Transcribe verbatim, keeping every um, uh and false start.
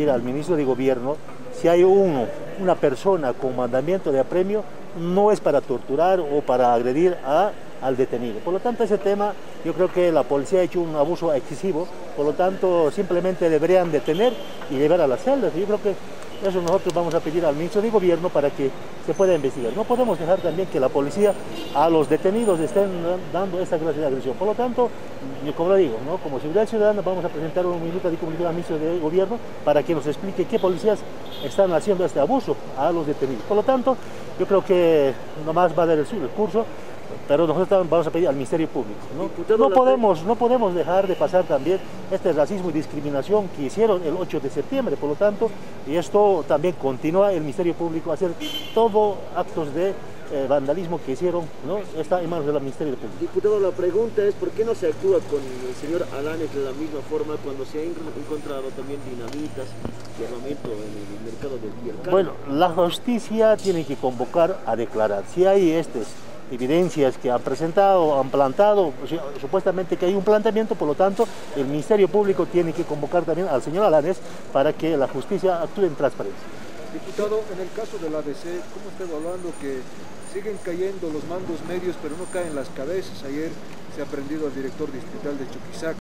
Al ministro de Gobierno, si hay uno, una persona con mandamiento de apremio, no es para torturar o para agredir a, al detenido. Por lo tanto, ese tema, yo creo que la policía ha hecho un abuso excesivo, por lo tanto, simplemente deberían detener y llevar a las celdas. Yo creo que eso nosotros vamos a pedir al ministro de Gobierno para que se pueda investigar. No podemos dejar también que la policía a los detenidos estén dando esa clase de agresión. Por lo tanto, yo como lo digo, ¿no? Como Seguridad Ciudadana vamos a presentar un minuto de comunicación al ministro de Gobierno para que nos explique qué policías están haciendo este abuso a los detenidos. Por lo tanto, yo creo que nomás va a dar el, el curso, pero nosotros vamos a pedir al Ministerio Público. No, no, podemos, no podemos dejar de pasar también este racismo y discriminación que hicieron el ocho de septiembre, por lo tanto, y esto también continúa el Ministerio Público a hacer todo actos de eh, vandalismo que hicieron, ¿no? Está en manos del Ministerio Público. Diputado, la pregunta es, ¿por qué no se actúa con el señor Alanes de la misma forma cuando se ha encontrado también dinamitas y armamento en el mercado del Piercano? Bueno, la justicia tiene que convocar a declarar. Si hay estas evidencias que han presentado, han plantado, o sea, supuestamente que hay un planteamiento, por lo tanto, el Ministerio Público tiene que convocar también al señor Alanes para que la justicia actúe en transparencia. Diputado, en el caso del A D C, ¿cómo está evaluando que siguen cayendo los mandos medios, pero no caen las cabezas? Ayer se ha prendido al director distrital de Chuquisaca,